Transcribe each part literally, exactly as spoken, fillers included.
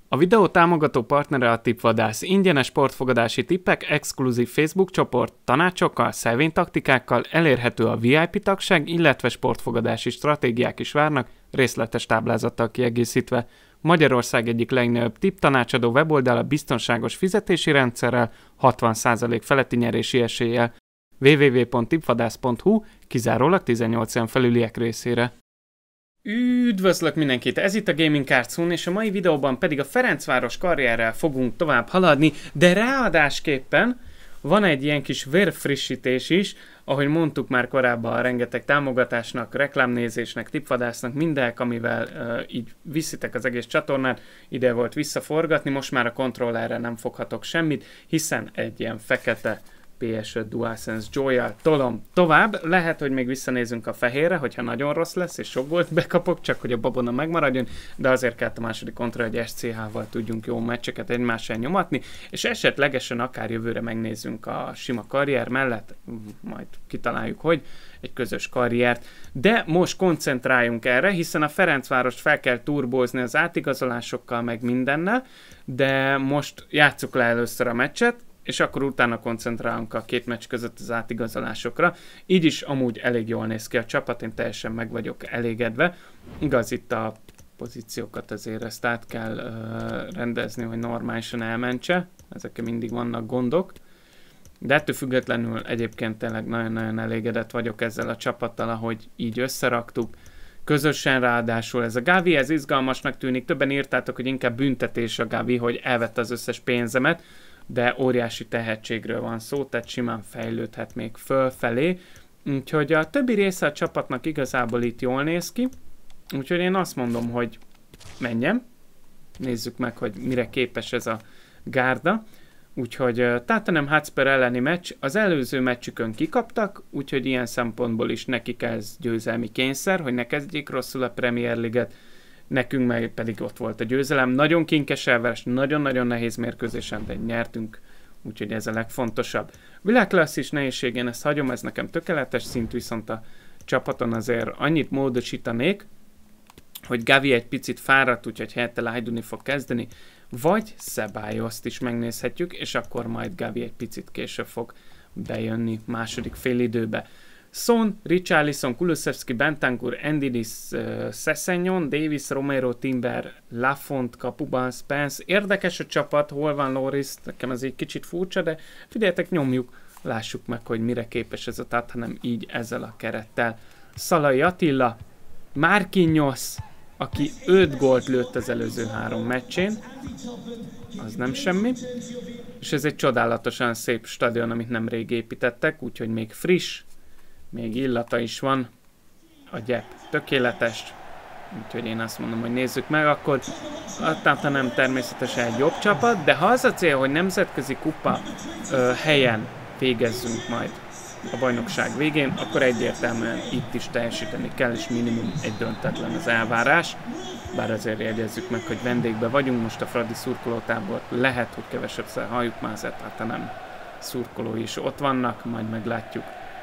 A videó támogató partnere a Tippvadász, ingyenes sportfogadási tippek, exkluzív Facebook csoport, tanácsokkal, szelvénytaktikákkal, elérhető a vé i pé tagság, illetve sportfogadási stratégiák is várnak, részletes táblázattal kiegészítve. Magyarország egyik legnagyobb tipp tanácsadó weboldala biztonságos fizetési rendszerrel, hatvan százalék feletti nyerési eséllyel. double-u double-u double-u pont tippvadász pont hu kizárólag tizennyolc éven felüliek részére. Üdvözlök mindenkit! Ez itt a Gaming Cartoon, és a mai videóban pedig a Ferencváros karrierrel fogunk tovább haladni, de ráadásképpen van egy ilyen kis vérfrissítés is, ahogy mondtuk már korábban, a rengeteg támogatásnak, reklámnézésnek, tippvadásznak, mindek, amivel uh, így viszitek az egész csatornát, ide volt visszaforgatni, most már a kontrollerre nem foghatok semmit, hiszen egy ilyen fekete pé es öt DualSense Joy-jal tolom tovább. Lehet, hogy még visszanézünk a fehérre, hogyha nagyon rossz lesz, és sok gólt bekapok, csak hogy a babona megmaradjon, de azért kellett a második kontra, hogy es cé há-val tudjunk jó meccseket egymással nyomatni, és esetlegesen akár jövőre megnézzünk a sima karrier mellett, majd kitaláljuk, hogy egy közös karriert, de most koncentráljunk erre, hiszen a Ferencvárost fel kell turbózni az átigazolásokkal, meg mindennel, de most játsszuk le először a meccset, és akkor utána koncentrálunk a két meccs között az átigazolásokra. Így is amúgy elég jól néz ki a csapat, én teljesen meg vagyok elégedve. Igaz, itt a pozíciókat azért ezt át kell uh, rendezni, hogy normálisan elmentse. Ezekkel mindig vannak gondok. De ettől függetlenül egyébként tényleg nagyon-nagyon elégedett vagyok ezzel a csapattal, ahogy így összeraktuk. Közösen ráadásul ez a Gavi, ez izgalmasnak tűnik. Többen írtátok, hogy inkább büntetés a Gavi, hogy elvette az összes pénzemet, de óriási tehetségről van szó, tehát simán fejlődhet még fölfelé. Úgyhogy a többi része a csapatnak igazából itt jól néz ki. Úgyhogy én azt mondom, hogy menjem. Nézzük meg, hogy mire képes ez a gárda. Úgyhogy Tottenham Hotspur elleni meccs, az előző meccsükön kikaptak, úgyhogy ilyen szempontból is nekik ez győzelmi kényszer, hogy ne kezdjék rosszul a Premier League-et. Nekünk meg pedig ott volt a győzelem. Nagyon kinkes elveres, nagyon-nagyon nehéz mérkőzésen, de nyertünk, úgyhogy ez a legfontosabb. Világklasszis nehézségén ezt hagyom, ez nekem tökéletes szint, viszont a csapaton azért annyit módosítanék, hogy Gavi egy picit fáradt, úgyhogy helyette Lajduni fog kezdeni, vagy Ceballost is megnézhetjük, és akkor majd Gavi egy picit később fog bejönni második félidőbe. Son, Richarlison, Kulusevski, Bentancur, Endidis, uh, Sessegnon, Davis, Romero, Timber, Lafont, kapuban, Spence. Érdekes a csapat, hol van Loris, nekem ez egy kicsit furcsa, de figyeljetek, nyomjuk, lássuk meg, hogy mire képes ez a Tottenham így ezzel a kerettel. Szalai Attila, Marquinhos, aki öt gólt lőtt az előző három meccsén, az nem semmi, és ez egy csodálatosan szép stadion, amit nemrég építettek, úgyhogy még friss, még illata is van, a gyep tökéletes, úgyhogy én azt mondom, hogy nézzük meg, akkor attán nem természetesen egy jobb csapat, de ha az a cél, hogy nemzetközi kupa ö, helyen végezzünk majd a bajnokság végén, akkor egyértelműen itt is teljesíteni kell, és minimum egy döntetlen az elvárás, bár azért jegyezzük meg, hogy vendégbe vagyunk, most a Fradi szurkolótábor lehet, hogy kevesebb halljuk már, azért hát nem szurkolói is ott vannak, majd meglátjuk.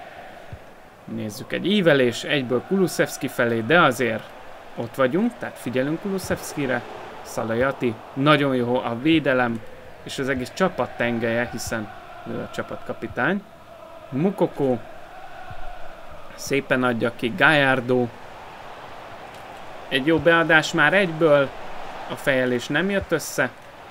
Nézzük, egy ívelés egyből Kulusevski felé, de azért ott vagyunk, tehát figyelünk Kulusevskire. Szalai Ati, nagyon jó a védelem, és az egész csapat tengelye, hiszen ő a csapatkapitány. Mukoko szépen adja ki, Gallardo. Egy jó beadás már egyből, a fejelés nem jött össze,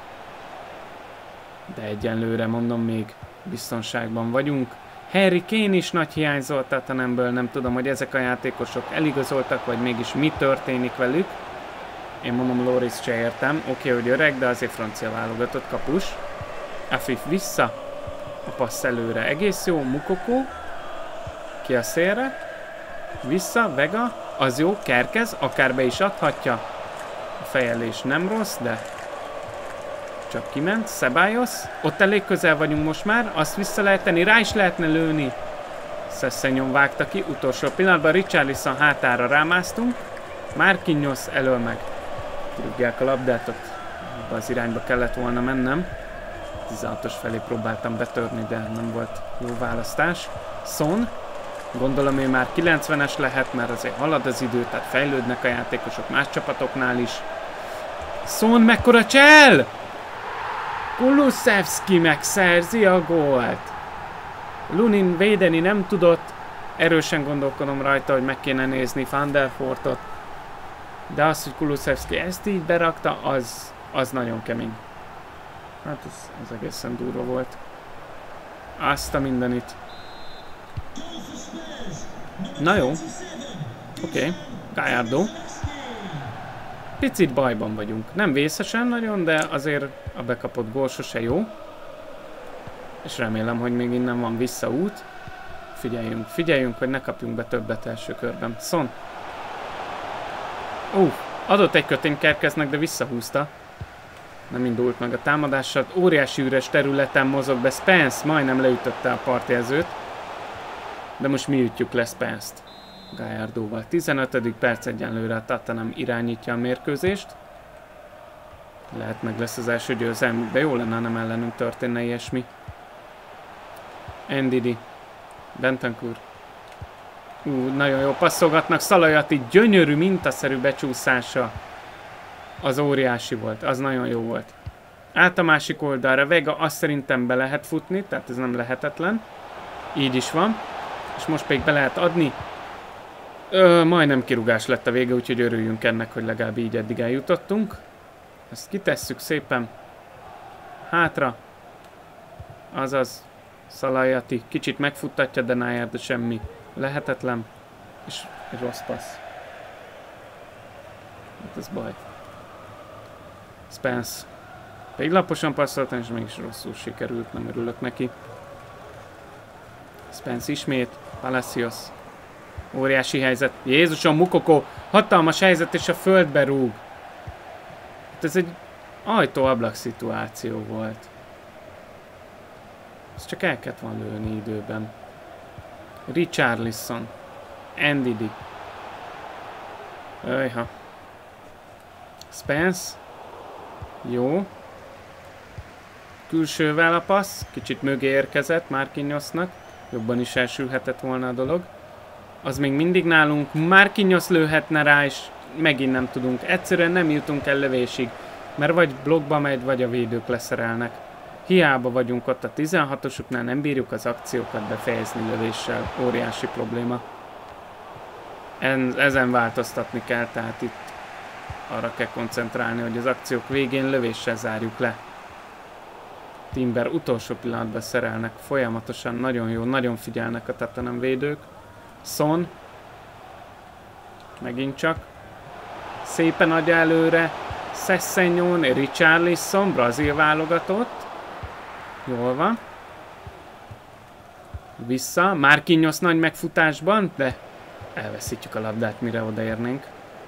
de egyenlőre mondom, még biztonságban vagyunk. Harry Kane is nagy hiányzó a Tottenhamből, nem tudom, hogy ezek a játékosok eligazoltak, vagy mégis mi történik velük. Én mondom, Loris se értem, oké, okay, hogy öreg, de azért francia válogatott kapus. Afif vissza, a passz előre egész jó, Mukoko, ki a szélre, vissza, Vega, az jó, Kerkez, akár be is adhatja. A fejelés nem rossz, de csak kiment, Ceballos, ott elég közel vagyunk most már, azt vissza lehet tenni, rá is lehetne lőni. Sessegnon vágta ki, utolsó pillanatban Richarlison hátára rámásztunk, Marquinhos elől meg rúgják a labdát, ott az irányba kellett volna mennem. tizenhatos felé próbáltam betörni, de nem volt jó választás. Son, gondolom én már kilencvenes lehet, mert azért halad az idő, tehát fejlődnek a játékosok más csapatoknál is. Son mekkora csel! Kulusevski megszerzi a gólt. Lunin védeni nem tudott. Erősen gondolkodom rajta, hogy meg kéne nézni Van der Fortot. De az, hogy Kulusevski ezt így berakta, az, az nagyon kemény. Hát ez, ez egészen durva volt. Azt a mindenit. Na jó. Oké. Okay. Gallardo. Picit bajban vagyunk. Nem vészesen nagyon, de azért a bekapott gól sose jó. És remélem, hogy még innen van visszaút. Figyeljünk, figyeljünk, hogy ne kapjunk be többet első körben. Son. Ú, uh, adott egy kötény Kerkeznek, de visszahúzta. Nem indult meg a támadással. Óriási üres területen mozog be Spence, majdnem leütötte a partjelzőt. De most mi ütjük le Spence-t. Gallardóval. tizenötödik perc egyenlőre a Tottenham irányítja a mérkőzést. Lehet meg lesz az első győzelmük, de jó lenne, nem ellenünk történne ilyesmi. Ndidi. Bentancur. Ú, nagyon jó passzolgatnak. Szalajati gyönyörű, mintaszerű becsúszása. Az óriási volt, az nagyon jó volt. Át a másik oldalra. Vega azt szerintem be lehet futni, tehát ez nem lehetetlen. Így is van. És most pedig be lehet adni. Ö, majdnem kirúgás lett a vége, úgyhogy örüljünk ennek, hogy legalább így eddig eljutottunk. Ezt kitesszük szépen. Hátra. Azaz. Szalajati. Kicsit megfuttatja Denayer, de semmi lehetetlen. És egy rossz passz. Hát ez baj. Spence. Pedig laposan passzoltam, és mégis rosszul sikerült, nem örülök neki. Spence ismét. Palacios. Óriási helyzet. Jézusom, Mukoko. Hatalmas helyzet, és a földbe rúg. Hát ez egy ajtó-ablak szituáció volt. Ezt csak el kellett volna lőni időben. Richarlison. Ndidi. Öjha. Spence. Jó. Külsővel a passz. Kicsit mögé érkezett Marquinhosnak. Jobban is elsülhetett volna a dolog. Az még mindig nálunk. Marquinhos lőhetne rá, és megint nem tudunk. Egyszerűen nem jutunk el lövésig. Mert vagy blokkba megy, vagy a védők leszerelnek. Hiába vagyunk ott a tizenhatosuknál, nem bírjuk az akciókat befejezni lövéssel. Óriási probléma. Ezen változtatni kell, tehát itt arra kell koncentrálni, hogy az akciók végén lövéssel zárjuk le. Timber utolsó pillanatban szerelnek, folyamatosan nagyon jó, nagyon figyelnek a Tottenham védők. Son. Megint csak. Szépen adja előre. Sessegnon, Richarlison, brazil válogatott. Jól van. Vissza. Marquinhos nagy megfutásban, de elveszítjük a labdát, mire odaérnénk.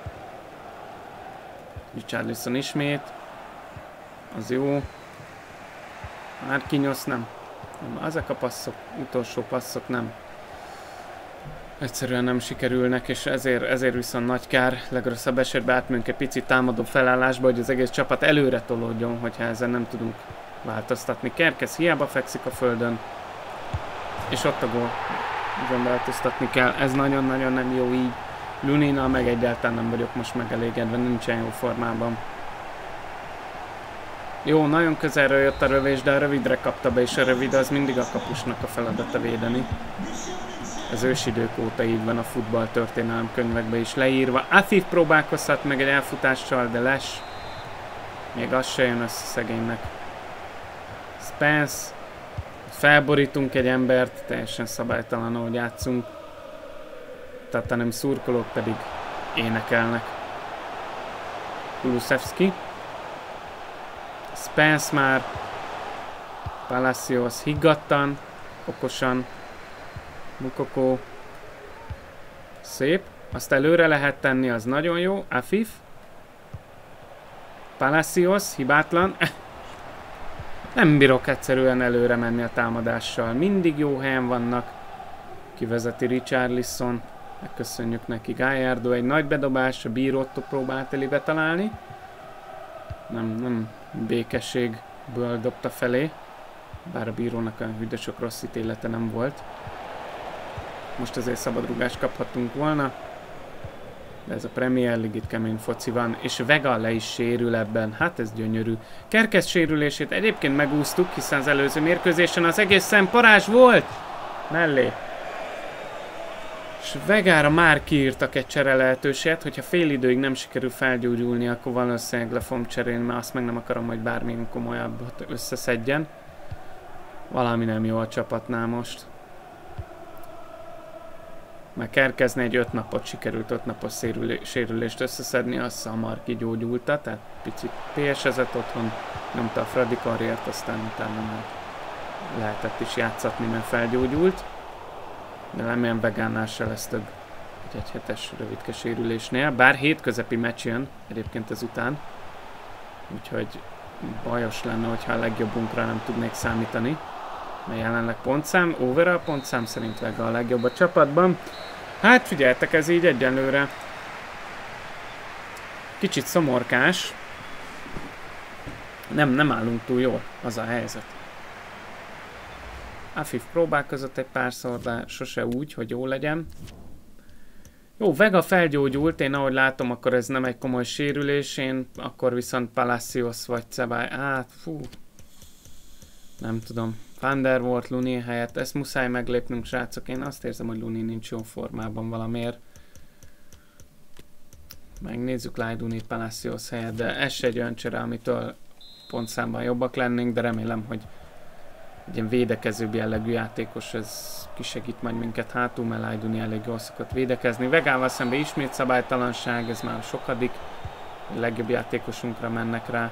Richarlison ismét. Az jó. Marquinhos nem. nem. Ezek a passzok, utolsó passzok nem. Egyszerűen nem sikerülnek, és ezért, ezért viszont nagy kár. Legrosszabb esetben átmegyünk egy picit támadó felállásba, hogy az egész csapat előre tolódjon, hogyha ezzel nem tudunk változtatni. Kerkez hiába fekszik a földön, és ott a gól. Ugyan változtatni kell. Ez nagyon-nagyon nem jó így. Lunina meg egyáltalán nem vagyok most megelégedve, nincsen jó formában. Jó, nagyon közelről jött a rövés, de a rövidre kapta be, és a rövid az mindig a kapusnak a feladata védeni. Az ősidők óta így van a futball történelem könyvekben is leírva. Afif próbálkozhat meg egy elfutással, de les. Még az se jön össze szegénynek. Spence. Felborítunk egy embert, teljesen szabálytalan, ahogy játszunk. Tehát nem szurkolók pedig énekelnek. Kulusevski. Spence már. Palacios higgadtan, okosan. Mukoko. Szép. Azt előre lehet tenni, az nagyon jó. Afif. Palacios, hibátlan. Nem bírok egyszerűen előre menni a támadással. Mindig jó helyen vannak. Kivezeti Richarlison. Megköszönjük neki. Gallardo egy nagy bedobás. A bírót próbált elébe találni. Nem, nem békességből dobta felé. Bár a bírónak a hűde sok rossz ítélete nem volt. Most azért szabadrúgást kaphattunk volna. De ez a Premier League, itt kemény foci van, és Vega le is sérül ebben, hát ez gyönyörű. Kerkez sérülését egyébként megúsztuk, hiszen az előző mérkőzésen az egészen parázs volt! Mellé. És Vegára már kiírtak egy csere lehetőséget, hogyha fél időig nem sikerül felgyógyulni, akkor valószínűleg le fogom cserélni, mert azt meg nem akarom, hogy bármilyen komolyabbat összeszedjen. Valami nem jó a csapatnál most. Már Kerkezni egy öt napot sikerült, öt napos sérülést összeszedni, az hamar kigyógyulta, tehát picit pé es-ezett otthon, nyomta a Fradi karriert, aztán utána már lehetett is játszatni, mert felgyógyult. De remélem Vegánnál se lesz több egy egyhetes rövidke sérülésnél, bár hétközepi meccs jön egyébként ezután. Úgyhogy bajos lenne, hogyha a legjobbunkra nem tudnék számítani. Mert jelenleg pontszám, overall pontszám szerint Vega a legjobb a csapatban. Hát figyeltek, ez így egyenlőre kicsit szomorkás. Nem, nem állunk túl jól, az a helyzet. Afif próbálkozott egy párszor, de sose úgy, hogy jó legyen. Jó, Vega felgyógyult, én ahogy látom, akkor ez nem egy komoly sérülés, én akkor viszont Palacios vagy Cebály, hát fú, nem tudom. Van der Waart Lunin helyett, ezt muszáj meglépnünk, srácok, én azt érzem, hogy Lunin nincs jó formában valamiért. Megnézzük Lajduni Palacios helyett, de ez se egy olyan csere, amitől pontszámban jobbak lennénk, de remélem, hogy egy ilyen védekezőbb jellegű játékos, ez kisegít majd minket hátul, mert Lajduni elég jól szokott védekezni. Vegával szemben ismét szabálytalanság, ez már a sokadik, a legjobb játékosunkra mennek rá.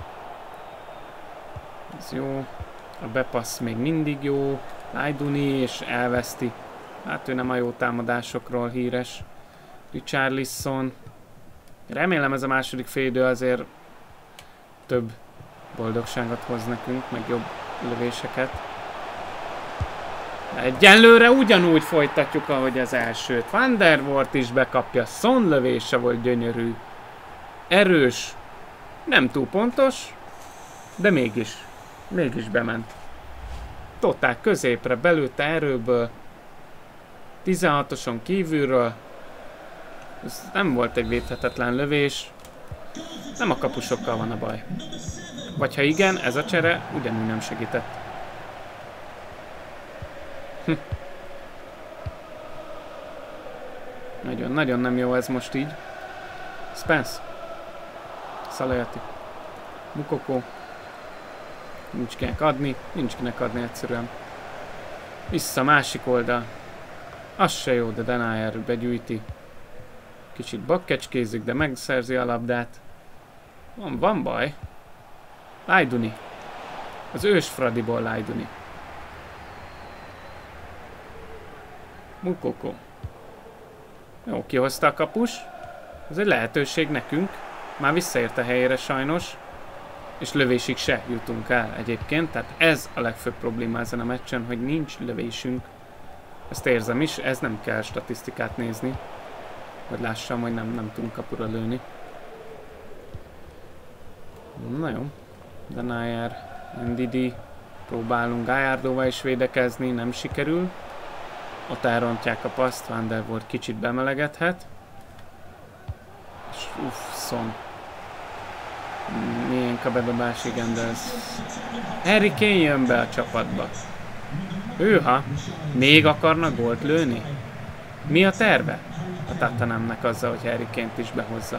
Ez jó. A bepassz még mindig jó. Lajduni, és elveszti. Hát ő nem a jó támadásokról híres. Richarlison. Remélem ez a második félidő azért több boldogságot hoz nekünk, meg jobb lövéseket. Egyenlőre ugyanúgy folytatjuk, ahogy az elsőt. Van der Waart is bekapja. Son lövése volt gyönyörű. Erős. Nem túl pontos, de mégis. Mégis bement. Totál középre belőtte erőből. tizenhatoson kívülről. Ez nem volt egy védhetetlen lövés. Nem a kapusokkal van a baj. Vagy ha igen, ez a csere ugyanúgy nem segített. Hm. Nagyon-nagyon nem jó ez most így. Spence. Szalajati. Mukoko. Nincs kinek adni, nincs kinek adni egyszerűen. Vissza másik oldal. Az se jó, de Denayer begyűjti. Kicsit bakkecskézik, de megszerzi a labdát. Van, van baj. Lajduni. Az ős Fradiból Lajduni. Mukoko. Jó, kihozta a kapus. Ez egy lehetőség nekünk. Már visszaért a helyére sajnos. És lövésig se jutunk el egyébként. Tehát ez a legfőbb probléma ezen a meccsen, hogy nincs lövésünk. Ezt érzem is, ez nem kell statisztikát nézni. Hogy lássam, hogy nem, nem tudunk kapura lőni. Na jó. Denayer, Ndidi. Próbálunk Gallardóval is védekezni, nem sikerül. Ott elrontják a paszt, Van der Waart kicsit bemelegedhet. És uff, Son. Milyen a bedobás, igen, de ez... Harry Kane jön be a csapatba. Hűha! Még akarnak gólt lőni? Mi a terve? A Tottenhamnek azzal, hogy Harry Kane-t is behozza.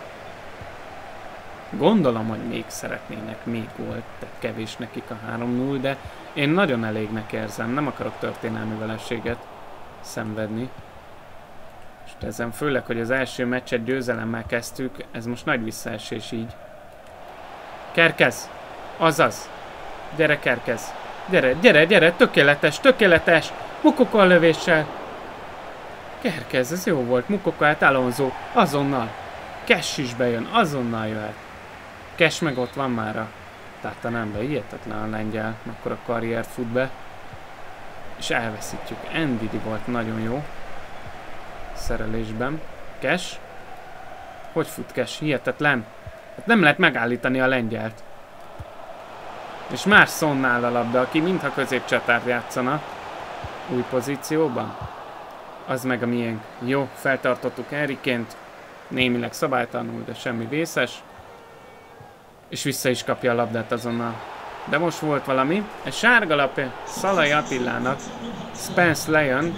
Gondolom, hogy még szeretnének még gólt, tehát kevés nekik a három null, de én nagyon elégnek érzem, nem akarok történelmi vereséget szenvedni. És ezen főleg, hogy az első meccset győzelemmel kezdtük, ez most nagy visszaesés így. Kerkez! Azaz! Gyere, Kerkez! Gyere, gyere, gyere! Tökéletes, tökéletes! Mukoko a lövéssel! Kerkez, ez jó volt. Mukoko át Alonso. Azonnal! Cash is bejön, azonnal jöhet. Cash meg ott van már a Tottenhambe. Hihetetlen a lengyel, akkor a karriert fut be. És elveszítjük. Ndidi volt nagyon jó. Szerelésben. Cash. Hogy fut Cash? Hihetetlen. Hát nem lehet megállítani a lengyelt. És más Sonnál a labda, aki mintha középcsatárt játszana. Új pozícióban. Az meg a miénk. Jó, feltartottuk Harry Kane-t. némileg szabálytalanul, de semmi vészes. És vissza is kapja a labdát azonnal. De most volt valami. Egy sárga lapja Szalai Attilának. Spence lejön.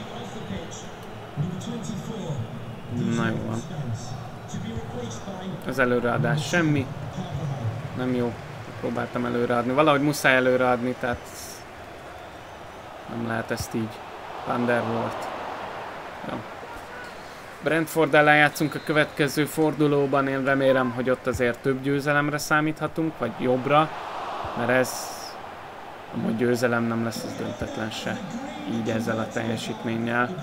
Na jó van. Az előreadás semmi. Nem jó. Próbáltam előreadni. Valahogy muszáj előreadni, tehát nem lehet ezt így. Thunder volt. Jó. Brentford ellen játszunk a következő fordulóban. Én remélem, hogy ott azért több győzelemre számíthatunk, vagy jobbra. Mert ez amúgy győzelem nem lesz, ez döntetlen se. Így ezzel a teljesítménnyel.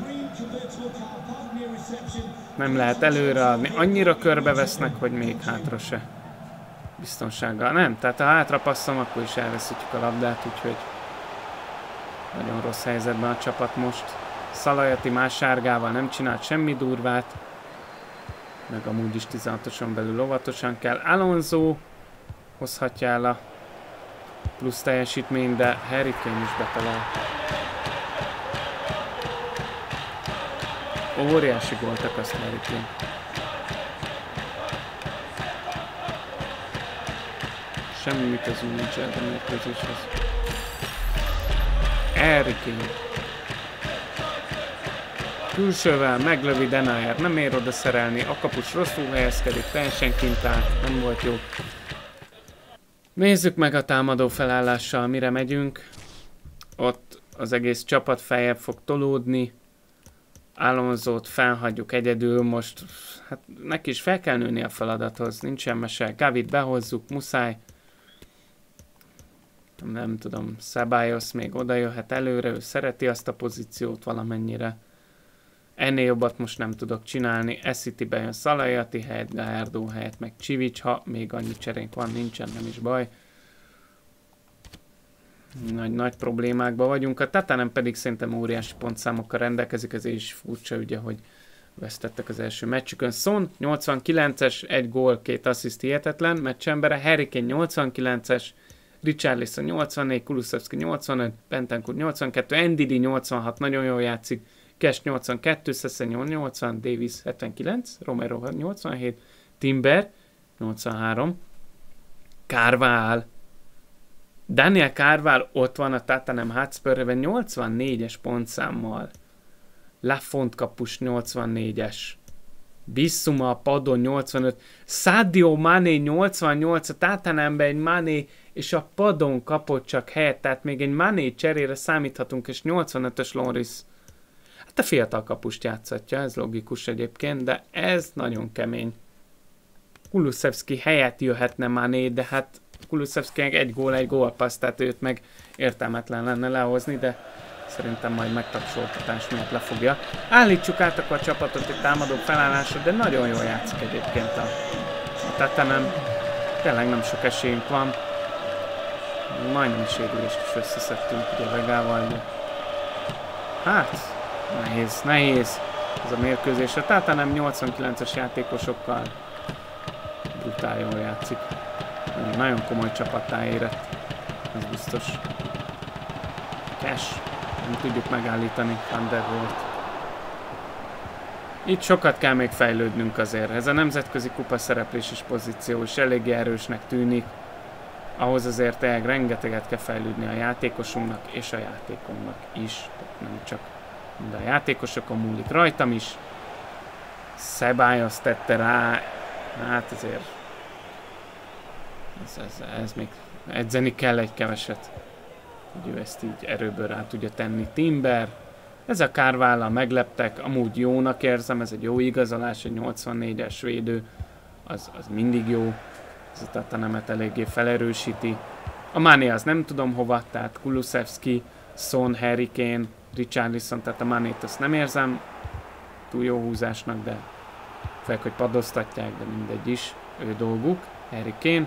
Nem lehet előreadni. Annyira körbevesznek, hogy még hátra se. Biztonsággal. Nem, tehát ha hátra passzom, akkor is elveszítjük a labdát, úgyhogy nagyon rossz helyzetben a csapat most. Szalai Atti más sárgával nem csinált semmi durvát. Meg amúgy is tizenhatoson belül óvatosan kell. Alonso hozhatja el a plusz teljesítmény, de Harry Kane is betalál. Óriási góltak azt Harry Kane. Semmi közül nincs el a mérkőzéshez. Harry Kane. Külsővel meglövi Denayer, nem ér oda szerelni, a kapus rosszul helyezkedik, teljesen kint áll, nem volt jó. Nézzük meg a támadó felállással, mire megyünk. Ott az egész csapat feljebb fog tolódni. Alonzót felhagyjuk egyedül, most hát neki is fel kell nőni a feladathoz, nincsen mese. Gavit behozzuk, muszáj. Nem tudom, Ceballos még oda jöhet előre, ő szereti azt a pozíciót valamennyire. Ennél jobbat most nem tudok csinálni. Essity bejön Szalai Atti helyett, Gallardo helyett, meg Csivics, ha még annyi cserénk van, nincsen, nem is baj. Nagy, nagy problémákban vagyunk. A Tatanem pedig szerintem óriási pontszámokkal rendelkezik, ezért is furcsa ugye, hogy vesztettek az első meccsükön. Son nyolcvankilences, egy gól, két assziszt, hihetetlen meccsembere. Harry Kane nyolcvankilences, Richarlison nyolcvannégy, Kulusevski nyolcvanöt, Bentancur nyolcvankettő, Ndidi nyolcvanhat, nagyon jól játszik. Cash nyolcvankettő, Sessegnon nyolcvan, Davis hetvenkilenc, Romero nyolcvanhét, Timber nyolcvanhárom, Carval, Daniel Carval ott van a Tottenham Hotspurben nyolcvannégyes pontszámmal, Lafont kapus nyolcvannégyes, Bissouma a padon nyolcvanöt, Sadio Mané nyolcvannyolc, a Tottenhamben egy Mané és a padon kapott csak helyet, tehát még egy Mané cserére számíthatunk, és nyolcvanötös Loris. Hát a fiatal kapust játszatja, ez logikus egyébként, de ez nagyon kemény. Kulusevski helyett jöhetne Mané, de hát Kulusevskinek egy gól, egy gólpassz, tehát őt meg értelmetlen lenne lehozni, de szerintem majd megtapsoltatás miatt lefogja. Állítsuk át akkor a csapatot egy támadó felállásra, de nagyon jól játszik egyébként a, a Tottenham. Tényleg nem sok esélyünk van. Majdnem sérülést is összeszedtünk ugye Vegával, de hát nehéz, nehéz ez a mérkőzés. A Tottenham nyolcvankilences játékosokkal brutál jól játszik. Nagyon komoly csapattá érett, ez biztos. Cash, nem tudjuk megállítani, Thunder volt. Itt sokat kell még fejlődnünk azért. Ez a nemzetközi kupa szerepléses pozíció is eléggé erősnek tűnik. Ahhoz azért tényleg rengeteget kell fejlődni a játékosunknak és a játékunknak is. Tehát nem csak mind a játékosokon múlik, rajtam is. Ceballos tette rá, hát azért ez, ez, ez még edzeni kell egy keveset, hogy ő ezt így erőből rá tudja tenni. Timber, ez a Carvalhal megleptek, amúgy jónak érzem, ez egy jó igazolás, egy nyolcvannégyes védő, az, az mindig jó, ez a Tottenhamet eléggé felerősíti. A Mané az nem tudom hova, tehát Kulusevski, Son, Harry Kane, Richarlison, tehát a Manét azt nem érzem túl jó húzásnak, de főleg, hogy padoztatják, de mindegy is, ő dolguk. Harry Kane,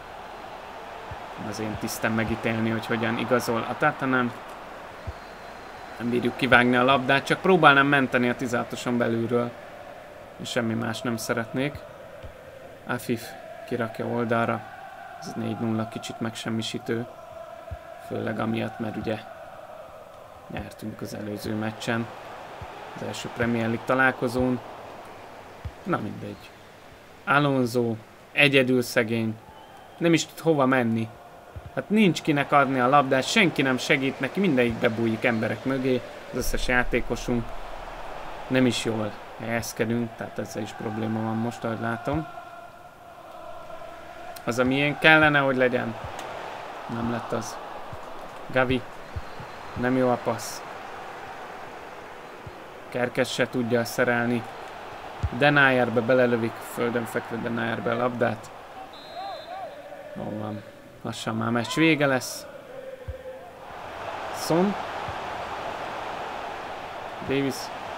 az én tisztem megítélni, hogy hogyan igazol a Tottenham. Nem bírjuk kivágni a labdát, csak próbálnám menteni a tizenhatoson belülről, és semmi más nem szeretnék. Afif kirakja oldalra, ez négy nulla kicsit megsemmisítő, főleg amiatt, mert ugye nyertünk az előző meccsen, az első Premier League találkozón. Na mindegy. Alonso egyedül szegény. Nem is tud hova menni. Hát nincs kinek adni a labdát, senki nem segít neki, mindegyik bebújik emberek mögé. Az összes játékosunk. Nem is jól helyezkedünk, tehát ezzel is probléma van most, ahogy látom. Az, amilyen kellene, hogy legyen. Nem lett az. Gavi. Nem jó a passz. Kerkez se tudja szerelni. Denayerbe belelövik, földön fekvő Denayerbe a labdát. Ó, van. Lassan már meccs vége lesz. Son. Davis.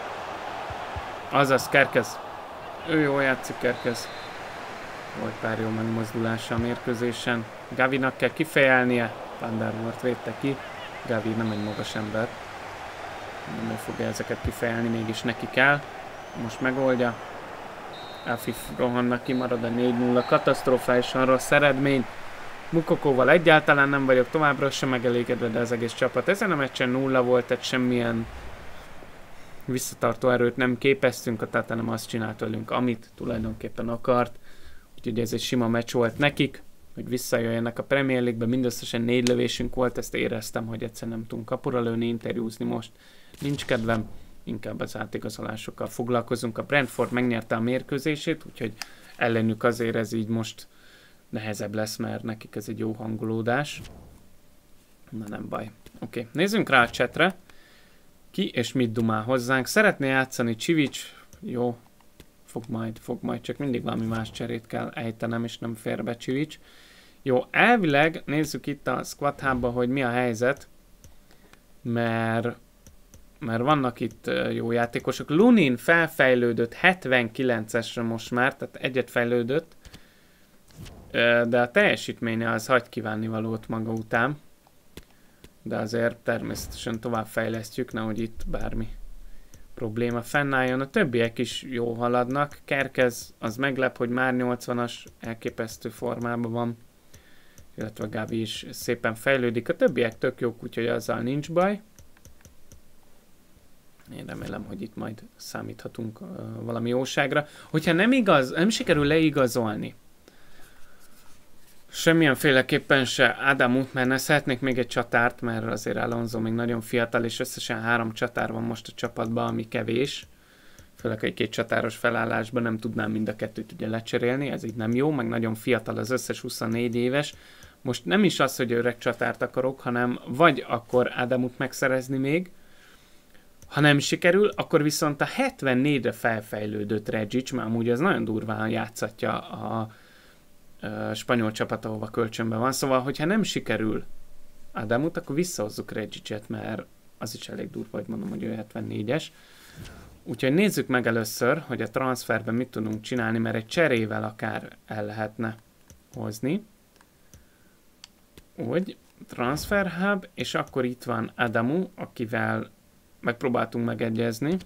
Azaz, Kerkez. Ő jól játszik, Kerkez. Volt pár jó megmozdulása a mérkőzésen. Gavinak kell kifejelnie. Vandervoort védte ki. Gavi nem egy magas ember. Nem ő fogja ezeket kifejelni, mégis neki kell. Most megoldja. Afif rohannak, kimarad a négy nulla. Katasztrofálisan rossz eredmény. Mukokóval egyáltalán nem vagyok továbbra sem megelégedve, de az egész csapat ezen a meccsen nulla volt, tehát semmilyen visszatartó erőt nem képeztünk, a Tata nem azt csinált velünk, amit tulajdonképpen akart. Úgyhogy ez egy sima meccs volt nekik, hogy visszajöjjenek a Premier League-be, mindösszesen négy lövésünk volt, ezt éreztem, hogy egyszer nem tudunk kapura lőni, interjúzni most. Nincs kedvem, inkább az átigazolásokkal foglalkozunk. A Brentford megnyerte a mérkőzését, úgyhogy ellenük azért ez így most nehezebb lesz, mert nekik ez egy jó hangolódás. Na nem baj. Oké, okay. Nézzünk rá a chatre. Ki és mit dumál hozzánk. Szeretné játszani Csivics. Jó. Fog majd, fog majd. Csak mindig valami más cserét kell ejtenem, és nem fér be Csivics. Jó, elvileg nézzük itt a Squad Hub-ba, hogy mi a helyzet. Mert, mert vannak itt jó játékosok. Lunin felfejlődött hetvenkilencesre most már, tehát egyet fejlődött. De a teljesítménye az hagy kívánnivalót maga után. De azért természetesen tovább fejlesztjük, nehogy itt bármi probléma fennálljon. A többiek is jó haladnak. Kerkez az meglep, hogy már nyolcvanas elképesztő formában van. Illetve Gavi is szépen fejlődik. A többiek tök jók, úgyhogy azzal nincs baj. Én remélem, hogy itt majd számíthatunk uh, valami jóságra. Hogyha nem igaz, nem sikerül leigazolni semmilyenféleképpen se Adamut, mert ne szeretnék még egy csatárt, mert azért Alonso még nagyon fiatal, és összesen három csatár van most a csapatban, ami kevés. Főleg egy két csatáros felállásban nem tudnám mind a kettőt ugye lecserélni, ez így nem jó, meg nagyon fiatal az összes huszonnégy éves. Most nem is az, hogy öreg csatárt akarok, hanem vagy akkor Adamut megszerezni még, ha nem sikerül, akkor viszont a hetvennégyre felfejlődött Regic, már amúgy az nagyon durván játszatja a Uh, spanyol csapat, ahova kölcsönben van. Szóval, hogyha nem sikerül Adamut, akkor visszahozzuk Regicet, mert az is elég durva, hogy mondom, hogy ő hetvennégyes. Úgyhogy nézzük meg először, hogy a transferben mit tudunk csinálni, mert egy cserével akár el lehetne hozni. Úgy, Transfer Hub, és akkor itt van Adamu, akivel megpróbáltunk megegyezni.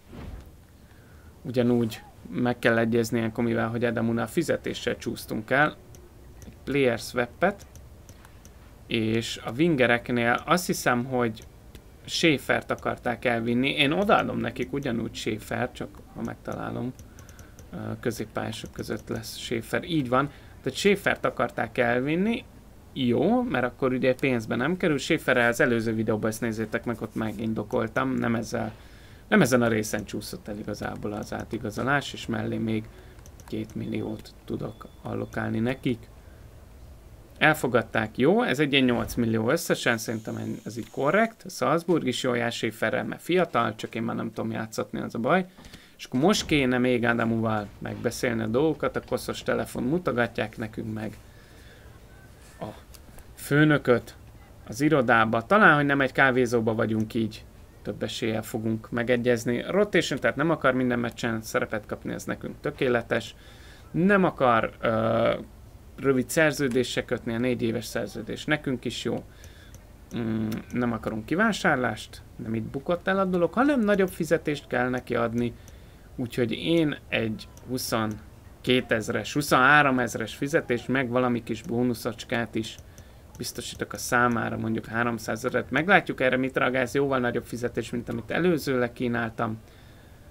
Ugyanúgy meg kell egyezni ilyenkor, mivel hogy Adamunál fizetéssel csúsztunk el. Egy player swap-et. És a wingereknél azt hiszem, hogy Schäfert akarták elvinni. Én odaadom nekik ugyanúgy Schäfert, csak ha megtalálom. Középpályások között lesz Schäfer. Így van. Tehát Schäfert akarták elvinni. Jó, mert akkor ugye pénzben nem kerül. Schäferrel az előző videóban, ezt nézzétek meg, ott megindokoltam. Nem ezzel Nem ezen a részen csúszott el igazából az átigazolás, és mellé még két milliót tudok allokálni nekik. Elfogadták, jó, ez egy ilyen nyolc millió összesen, szerintem ez így korrekt. A Salzburg is jól jár Schäferrel, mert fiatal, csak én már nem tudom játszatni, az a baj. És akkor most kéne még Adamuval megbeszélni a dolgokat, a koszos telefon mutogatják nekünk meg a főnököt az irodába. Talán, hogy nem egy kávézóba vagyunk így, több eséllyel fogunk megegyezni. Rotation, tehát nem akar minden meccsen szerepet kapni, ez nekünk tökéletes. Nem akar uh, rövid szerződésre kötni, a négy éves szerződés nekünk is jó. Mm, nem akarunk kivásárlást, nem itt bukott el a dolog, hanem nagyobb fizetést kell neki adni. Úgyhogy én egy huszonkétezres, huszonháromezres fizetést, meg valami kis bónuszocskát is biztosítok a számára, mondjuk háromszázezret. Meglátjuk erre, mit reagál, ez jóval nagyobb fizetés, mint amit előzőleg kínáltam.